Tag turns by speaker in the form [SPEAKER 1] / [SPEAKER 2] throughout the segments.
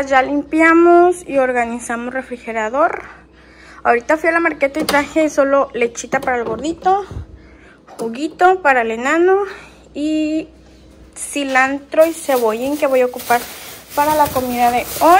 [SPEAKER 1] chicas, ya limpiamos y organizamos refrigerador. Ahorita fui a la marqueta y traje solo lechita para el gordito, juguito para el enano y cilantro y cebollín que voy a ocupar para la comida de hoy.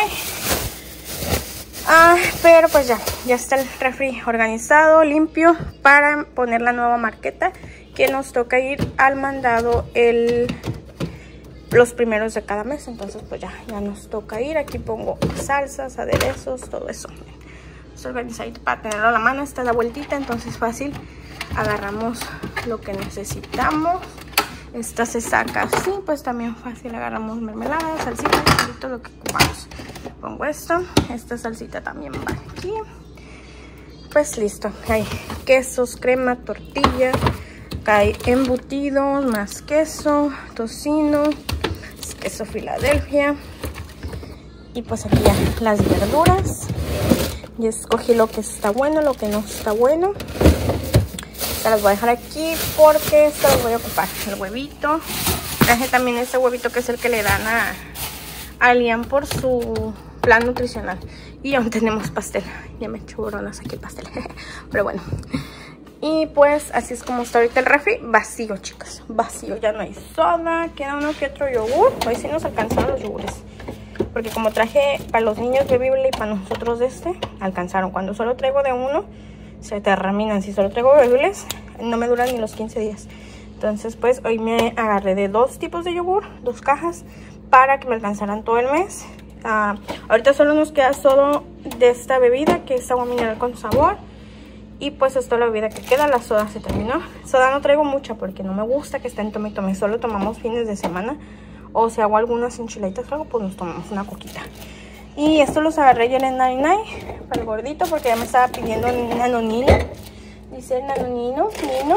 [SPEAKER 1] Pero pues ya está el refri organizado, limpio, para poner la nueva marqueta que nos toca ir al mandado los primeros de cada mes. Entonces pues ya nos toca ir. Aquí pongo salsas, aderezos, todo eso. Es organizadito para tenerlo a la mano. Está la vueltita, entonces fácil. Agarramos lo que necesitamos. Esta se saca así, pues también fácil. Agarramos mermelada, salsita, todo lo que ocupamos. Pongo esto. Esta salsita también va aquí. Pues listo. Hay quesos, crema, tortilla. Acá hay embutidos, más queso, tocino, queso Filadelfia. Y pues aquí ya las verduras. Y escogí lo que está bueno, lo que no está bueno. Se las voy a dejar aquí porque esto lo voy a ocupar. El huevito. Traje también este huevito que es el que le dan a Liam por su plan nutricional. Y aún tenemos pastel. Ya me echo boronas aquí el pastel. Pero bueno. Y pues así es como está ahorita el refri. Vacío, chicas. Vacío. Ya no hay soda. Queda uno que otro yogur. Hoy sí nos alcanzaron los yogures. Porque como traje para los niños bebible y para nosotros alcanzaron. Cuando solo traigo de uno, se terminan. Si solo traigo bebibles, no me duran ni los 15 días. Entonces pues hoy me agarré de 2 tipos de yogur, 2 cajas, para que me alcanzaran todo el mes. Ahorita solo nos queda solo de esta bebida, que es agua mineral con sabor. Y pues esto es la bebida que queda. La soda se terminó. Soda no traigo mucha porque no me gusta que esté en tome y tome. Solo tomamos fines de semana. O si hago algunas enchiladitas o algo, pues nos tomamos una coquita. Y esto los agarré ya en el 99 para el gordito, porque ya me estaba pidiendo un nanonino. Dice el nanonino, Nino.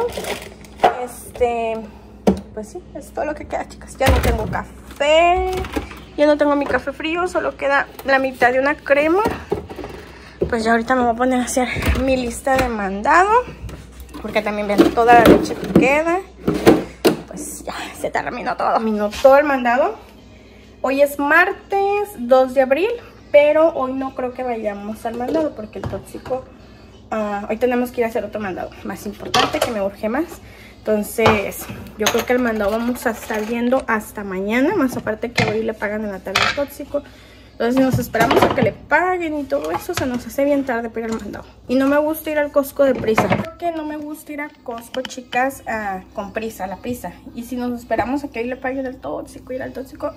[SPEAKER 1] Pues sí, es todo lo que queda, chicas. Ya no tengo café. Ya no tengo mi café frío. Solo queda la mitad de una crema. Pues ya ahorita me voy a poner a hacer mi lista de mandado. Porque también vean toda la leche que queda. Pues ya se terminó todo el mandado. Hoy es martes 2 de abril, pero hoy no creo que vayamos al mandado porque el tóxico, hoy tenemos que ir a hacer otro mandado más importante que me urge más. Entonces yo creo que el mandado vamos a estar viendo hasta mañana, más aparte que hoy le pagan en la tarde al tóxico. Entonces nos esperamos a que le paguen y todo eso. Se nos hace bien tarde para ir al mandado. Y no me gusta ir al Costco de prisa. Porque no me gusta ir a Costco, chicas, con prisa, a la prisa. Y si nos esperamos a que hoy le paguen al tóxico, ir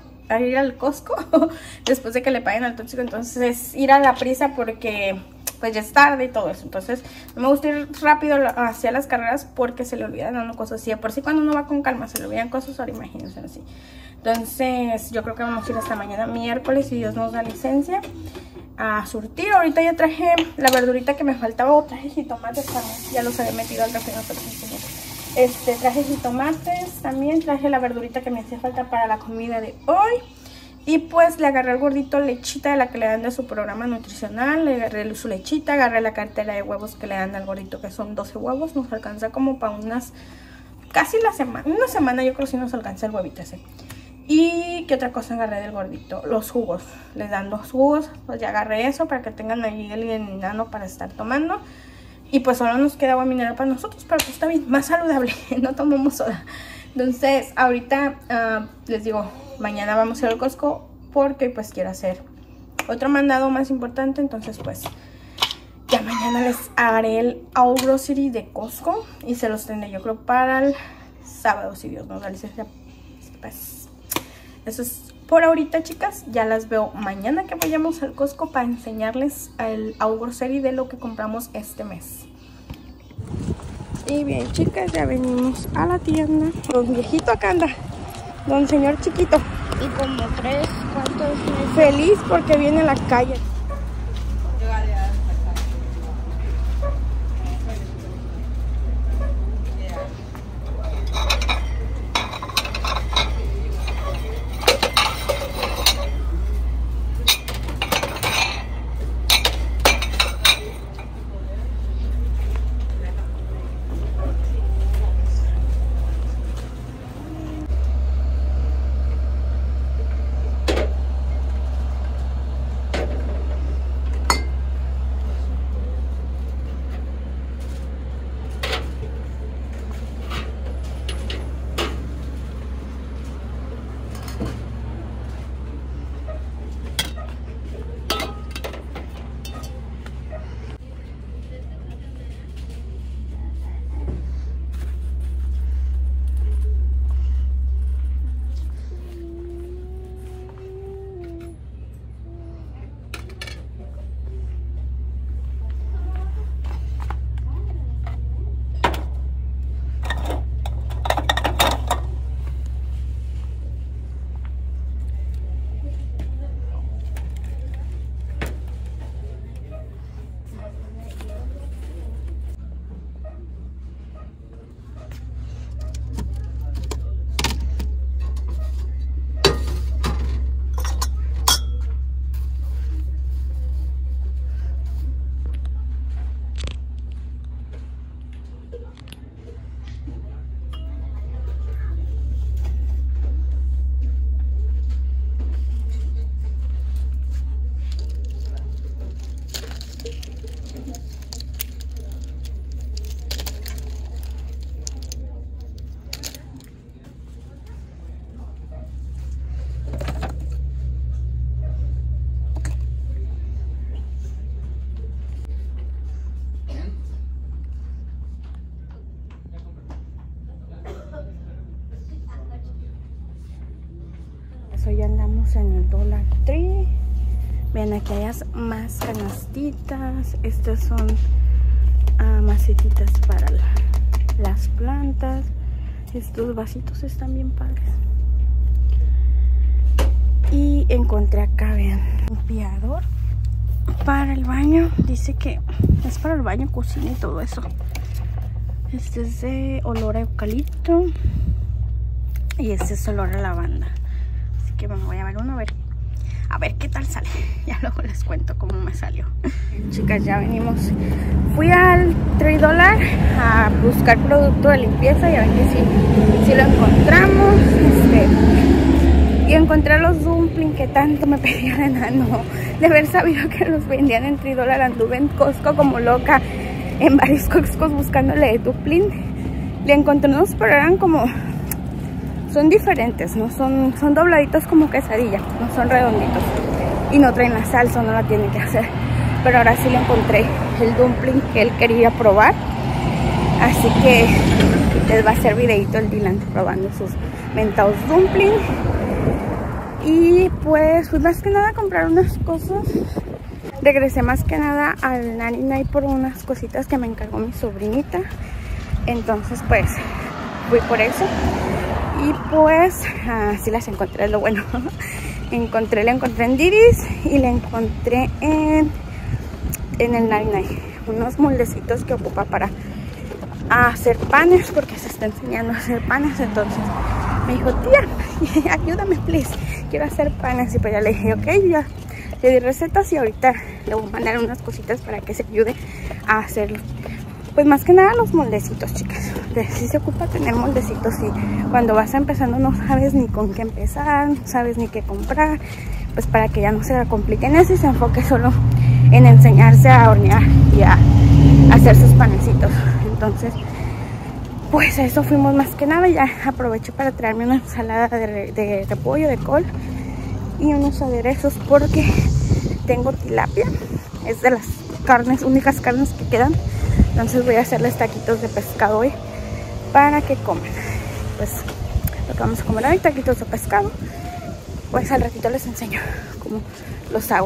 [SPEAKER 1] al Costco, después de que le paguen al tóxico, entonces ir a la prisa porque pues ya es tarde y todo eso. Entonces no me gusta ir rápido hacia las carreras porque se le olvidan cosas así. Por si cuando uno va con calma se le olvidan cosas, ahora imagínense así. Entonces yo creo que vamos a ir hasta mañana miércoles, si Dios nos da licencia, a surtir. Ahorita ya traje la verdurita que me faltaba. Traje jitomates también, ya los había metido al refri, no se los enseñé. Traje jitomates también. Traje la verdurita que me hacía falta para la comida de hoy. Y pues le agarré al gordito lechita de la que le dan de su programa nutricional. Le agarré su lechita, agarré la cartera de huevos que le dan al gordito, que son 12 huevos. Nos alcanza como para casi una semana yo creo si nos alcanza el huevito ese. Y qué otra cosa agarré del gordito, los jugos. Les dan 2 jugos, pues ya agarré eso para que tengan ahí el enano para estar tomando. Y pues solo nos queda agua mineral para nosotros, pero pues está bien, más saludable, no tomamos soda. Entonces ahorita les digo, mañana vamos a ir al Costco porque pues quiero hacer otro mandado más importante. Entonces pues ya mañana les haré el All Grocery de Costco y se los tendré yo creo para el sábado, si Dios nos da licencia. Pues eso es por ahorita, chicas. Ya las veo mañana que vayamos al Costco para enseñarles el All Grocery de lo que compramos este mes. Y bien, chicas, ya venimos a la tienda. Don viejito acá anda, don señor chiquito.
[SPEAKER 2] Y como 3, ¿cuántos meses?
[SPEAKER 1] Feliz porque viene a la calle. hoy andamos en el Dollar Tree. Vean, aquí hay más canastitas. Estas son macetitas para las plantas. Estos vasitos están bien padres. Y encontré acá, vean, un limpiador para el baño. Dice que es para el baño, cocina y todo eso. Este es de olor a eucalipto y este es olor a lavanda. Así que me voy a ver uno, a ver qué tal sale. Ya luego les cuento cómo me salió. Chicas, ya venimos. Fui al $3 a buscar producto de limpieza. Ya ven que sí lo encontramos. Y encontré los dumplings que tanto me pedía el enano. De haber sabido que los vendían en $3, anduve en Costco como loca, en varios Costcos buscándole de dumpling. Le encontré unos, pero eran como, son diferentes, no son dobladitos como quesadilla, no son redonditos. Y no traen la salsa, no la tienen que hacer. Pero ahora sí le encontré el dumpling que él quería probar. Así que les va a hacer videito el Dylan probando sus mentados dumplings. Y pues más que nada comprar unas cosas. Regresé más que nada al 99 por unas cositas que me encargó mi sobrinita. Entonces pues fui por eso. Y pues sí las encontré, es lo bueno. La encontré en Diddy's y la encontré en el 99. Unos moldecitos que ocupa para hacer panes, porque se está enseñando a hacer panes. Entonces me dijo, tía, ayúdame please, quiero hacer panes. Y pues ya le dije, ok, ya le di recetas y ahorita le voy a mandar unas cositas para que se ayude a hacer, pues más que nada los moldecitos, chicas. Sí se ocupa tener moldecitos y cuando vas empezando no sabes ni con qué empezar, no sabes ni qué comprar, pues para que ya no se la compliquen eso y se enfoque solo en enseñarse a hornear y a hacer sus panecitos. Entonces pues a eso fuimos más que nada. Ya aproveché para traerme una ensalada de repollo, de col y unos aderezos porque tengo tilapia. Es de las únicas carnes que quedan. Entonces voy a hacerles taquitos de pescado hoy para que coman. Pues lo que vamos a comer hoy, taquitos de pescado. Pues al ratito les enseño cómo los hago.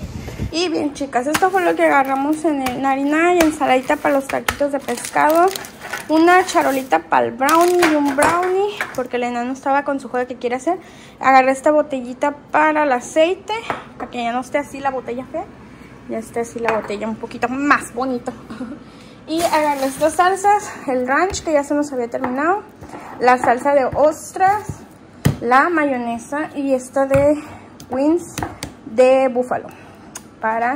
[SPEAKER 1] Y bien, chicas, esto fue lo que agarramos en el 99. Ensaladita para los taquitos de pescado, una charolita para el brownie y un brownie, porque el enano estaba con su juego que quiere hacer. Agarré esta botellita para el aceite, para que ya no esté así la botella fea, ya esté así la botella un poquito más bonito. Y agarré estas salsas, el ranch que ya se nos había terminado, la salsa de ostras, la mayonesa y esta de wings de búfalo para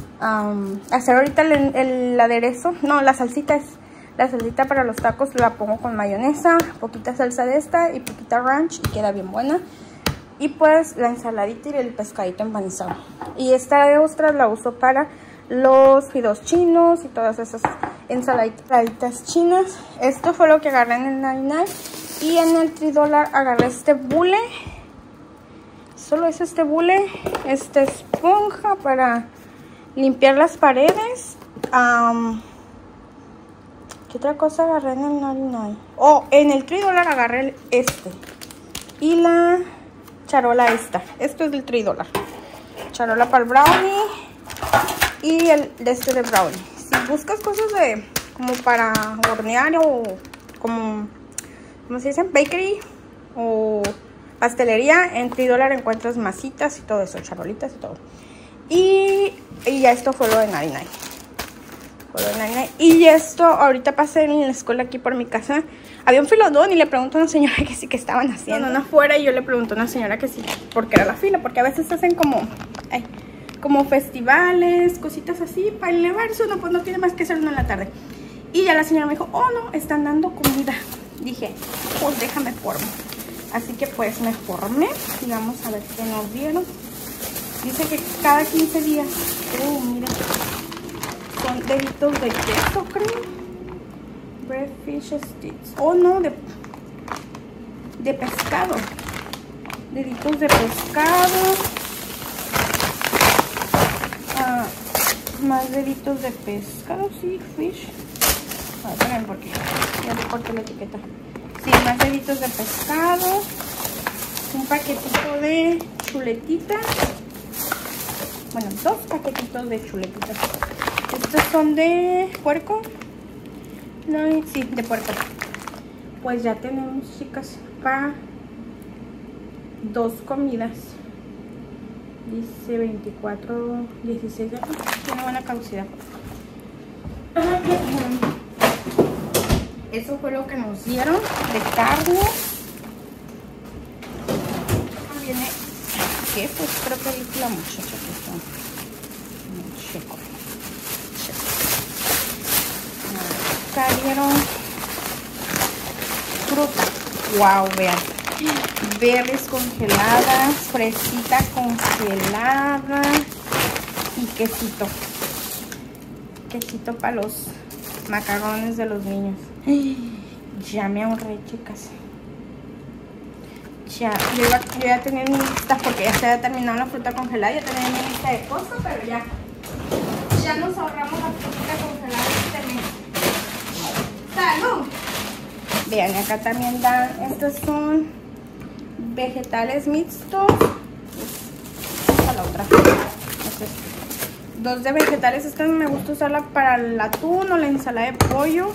[SPEAKER 1] hacer ahorita el aderezo. No, la salsita es la salsita para los tacos, la pongo con mayonesa, poquita salsa de esta y poquita ranch y queda bien buena. Y pues la ensaladita y el pescadito empanizado. Y esta de ostras la uso para los fideos chinos y todas esas ensaladitas chinas. Esto fue lo que agarré en el 99. Y en el $3 agarré este bule. Solo es este bule. Esta esponja para limpiar las paredes. ¿Qué otra cosa agarré en el 99? Oh, en el $3 agarré este. Y la charola esta. Esto es del $3. Charola para el brownie. Y el de este de brownie. Si buscas cosas de como para hornear o como, ¿cómo se dice? Bakery o pastelería, en $3 encuentras masitas y todo eso, charolitas y todo. Y ya esto fue lo de 99. Y esto, ahorita pasé en la escuela aquí por mi casa. Había un filodón y le pregunto a una señora que sí, que estaban haciendo. No, afuera, y yo le pregunto a una señora que sí, porque era la fila, porque a veces hacen como festivales, cositas así, para elevarse uno, pues no tiene más que hacer uno en la tarde. Y ya la señora me dijo, oh no, están dando comida. Dije, pues déjame formo. Así que pues me formé y vamos a ver qué nos dieron. Dice que cada 15 días. Mira. Son deditos de queso, creo. Breadfish sticks. Oh, no, de pescado. Deditos de pescado. Más deditos de pescado, sí, fish. A ver, porque ya le corté la etiqueta. Sí, más deditos de pescado. un paquetito de chuletitas. Bueno, 2 paquetitos de chuletitas. Estos son de puerco. No, sí, de puerco. Pues ya tenemos, chicas, para 2 comidas. Dice 24, 16, ya tiene buena caducidad. Eso fue lo que nos dieron de carne. Viene, ¿qué? Pues creo que dice la muchacha que está. Checo. Acá dieron fruta. Wow, vean. Berries congeladas, fresita congelada y quesito. Quesito para los macarrones de los niños. Ya me ahorré, chicas. Ya, yo ya tenía mi lista porque ya se había terminado la fruta congelada. Ya tenía mi lista de cosas, pero ya nos ahorramos la fruta congelada este mes. ¡Salud! Vean, acá también dan, estos son vegetales mixtos. Esta la otra. Entonces, 2 de vegetales. Esta me gusta usarla para el atún o la ensalada de pollo.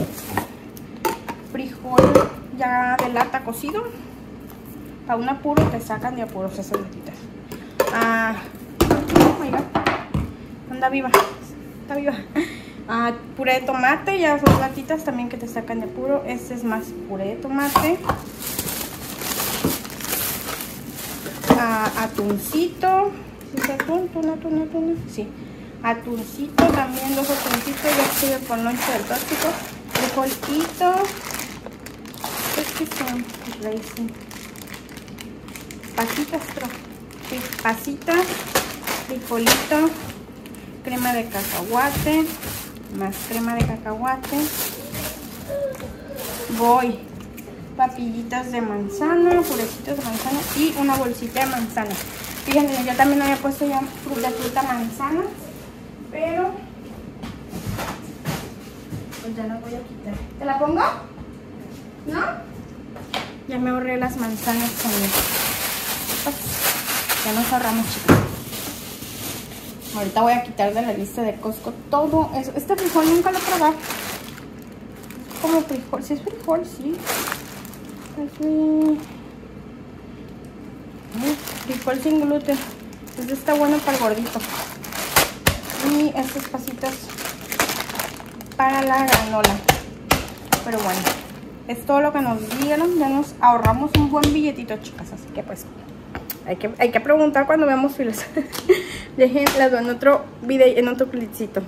[SPEAKER 1] Frijol ya de lata cocido. Para un apuro te sacan de apuros esas latitas. Oh my God. Anda viva. Está viva. Puré de tomate, ya son latitas también que te sacan de apuro. Este es más puré de tomate. Atuncito. ¿Sí es atún? ¿Atún? Sí. Atuncito también, 2 atuncitos. Ya sirve con lonche del tóxico. Frijolito. ¿Qué son? Racing. Pasitas, creo. Sí, pasitas. Frijolito. Crema de cacahuate. Más crema de cacahuate. Voy. Papillitas de manzana, purecitos de manzana y una bolsita de manzana. Fíjense, yo también había puesto ya fruta manzana, pero pues ya la voy a quitar. ¿Te la pongo? ¿No? Ya me ahorré las manzanas también. Pues, ya nos ahorramos, chicos. Ahorita voy a quitar de la lista de Costco todo eso. Este frijol nunca lo he probado. Como frijol, si es frijol, sí. Frijol sin gluten. Este está bueno para el gordito. Y estos pasitos para la granola. Pero bueno, es todo lo que nos dieron. Ya nos ahorramos un buen billetito, chicas. Así que pues hay que preguntar cuando veamos filas. Dejen las en otro video, en otro clipcito.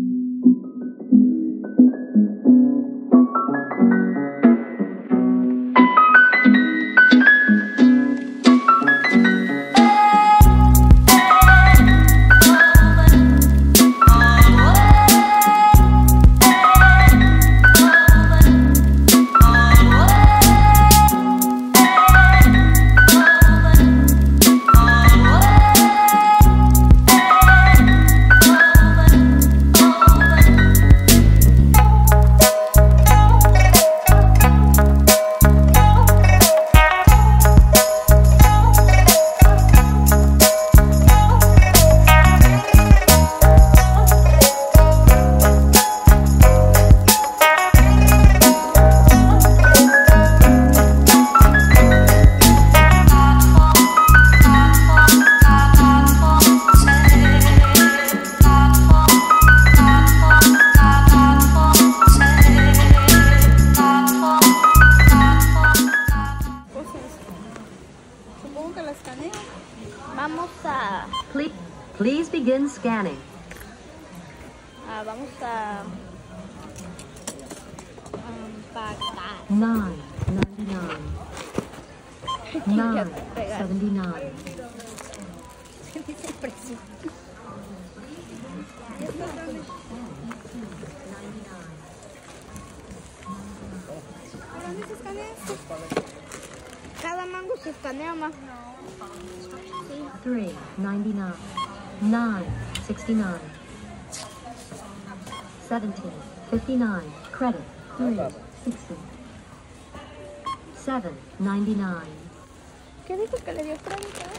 [SPEAKER 2] Vamos a...
[SPEAKER 3] Please begin scanning.
[SPEAKER 2] vamos a... pagar.
[SPEAKER 3] $9.99. $9.79.
[SPEAKER 2] Dice el precio.
[SPEAKER 1] ¿Dónde se escanea esto?
[SPEAKER 2] Cada mango se escanea más.
[SPEAKER 3] $3.99. $9.69. $17.59. Credit. $3.60. $7.99.
[SPEAKER 1] ¿Qué dijo que le dio 30?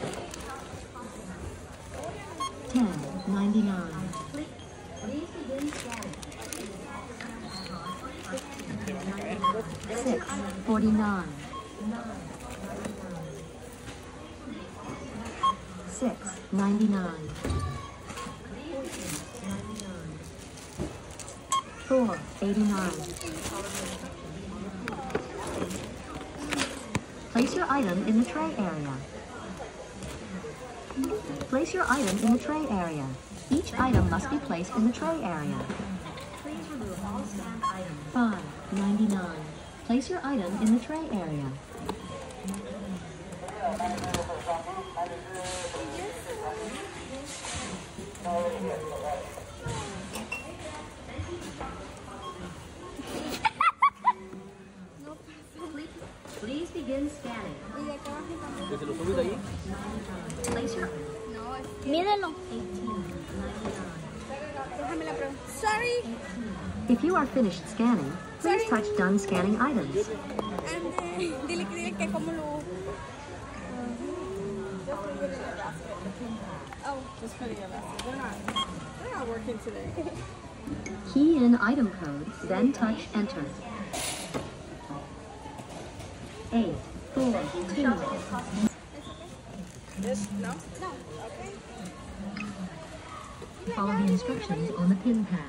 [SPEAKER 3] $10.99. $6.49. $6.99. $4.89. Place your item in the tray area. Place your item in the tray area. Each item must be placed in the tray area. Please remove all stacked items. $5.99. Place your item in the tray area. Please begin scanning.
[SPEAKER 4] ¿Se lo subes ahí?
[SPEAKER 3] Place your
[SPEAKER 2] Mídelo.
[SPEAKER 1] Déjame la pregunta. Sorry.
[SPEAKER 3] If you are finished scanning, please touch Done Scanning Items.
[SPEAKER 1] Dile que cómo lo... Oh, just putting it basket. They're not working today.
[SPEAKER 3] Key in item code, then touch Enter. 8, 4, 2.
[SPEAKER 1] This, no? No.
[SPEAKER 3] Follow the instructions on the pin pad.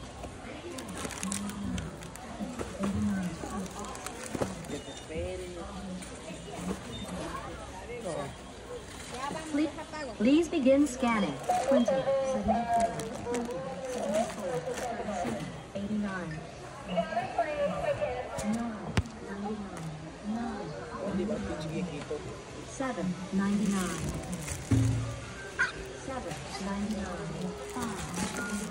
[SPEAKER 3] Please begin scanning. 20, 74, 20, 74, 89, 799, 799, 599.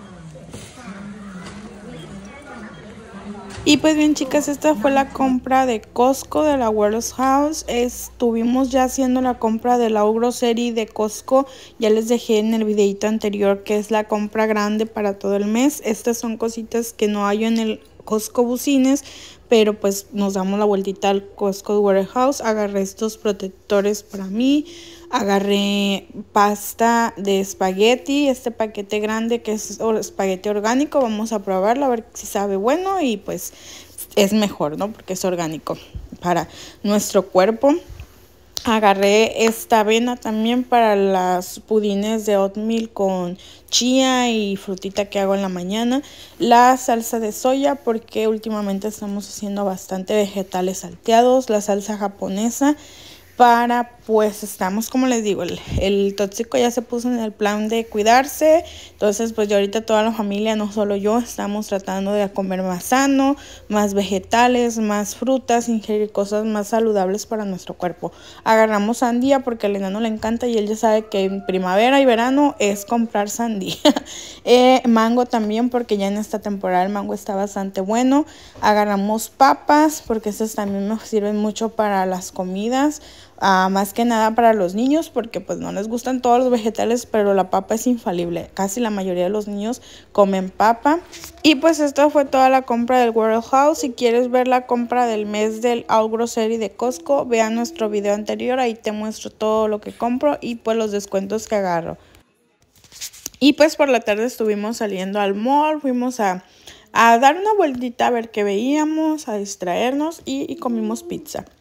[SPEAKER 1] Y pues bien, chicas, esta fue la compra de Costco de la Warehouse. Estuvimos ya haciendo la compra de la Grocery de Costco. Ya les dejé en el videito anterior que es la compra grande para todo el mes. Estas son cositas que no hay en el Costco Bucines, pero pues nos damos la vueltita al Costco Warehouse. Agarré estos protectores para mí. Agarré pasta de espagueti, este paquete grande que es espagueti orgánico. Vamos a probarlo a ver si sabe bueno y pues es mejor, ¿no? Porque es orgánico para nuestro cuerpo. Agarré esta avena también para las pudines de oatmeal con chía y frutita que hago en la mañana. La salsa de soya porque últimamente estamos haciendo bastante vegetales salteados. La salsa japonesa para, pues estamos, como les digo, el tóxico ya se puso en el plan de cuidarse. Entonces pues ya ahorita toda la familia, no solo yo, estamos tratando de comer más sano, más vegetales, más frutas, ingerir cosas más saludables para nuestro cuerpo. Agarramos sandía porque al enano le encanta y él ya sabe que en primavera y verano es comprar sandía. Mango también porque ya en esta temporada el mango está bastante bueno. Agarramos papas porque estas también me sirven mucho para las comidas. Más que nada para los niños porque pues no les gustan todos los vegetales, pero la papa es infalible. Casi la mayoría de los niños comen papa. Y pues esto fue toda la compra del Warehouse. Si quieres ver la compra del mes del All Grocery de Costco, vea nuestro video anterior, ahí te muestro todo lo que compro y pues los descuentos que agarro. Y pues por la tarde estuvimos saliendo al mall, fuimos a dar una vueltita a ver qué veíamos, a distraernos y comimos pizza.